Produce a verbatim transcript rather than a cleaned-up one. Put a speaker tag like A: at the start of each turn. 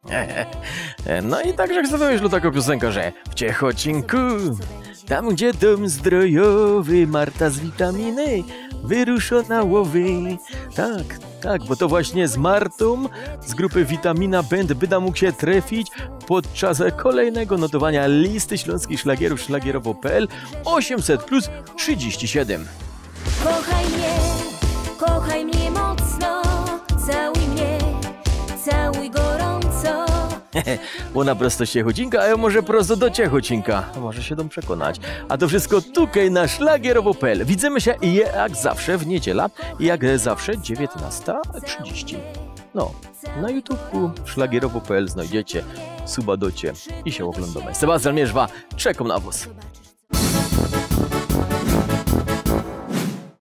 A: No i także chcę powiedzieć taką piosenkę, że w Ciechocinku, tam gdzie dom zdrojowy, Marta z witaminy wyrusza na łowy. Tak, tak, bo to właśnie z Martą z grupy Witamina Band będę mógł się trafić podczas kolejnego notowania listy śląskich szlagierów szlagierowo kropka p l osiemset plus trzydzieści siedem.
B: Kochaj mnie, kochaj mnie mocno, całuj mnie, całuj gorąco.
A: Ona prosto z Ciechocinka, a ja może prosto do Ciechocinka. Może się dom przekonać. A to wszystko tutaj na szlagierowo kropka p l. Widzimy się jak zawsze w niedziela, jak zawsze dziewiętnasta trzydzieści. No, na YouTube'ku szlagierowo kropka p l znajdziecie, suba docie i się oglądamy. Sebastian Mierzwa, czekam na was.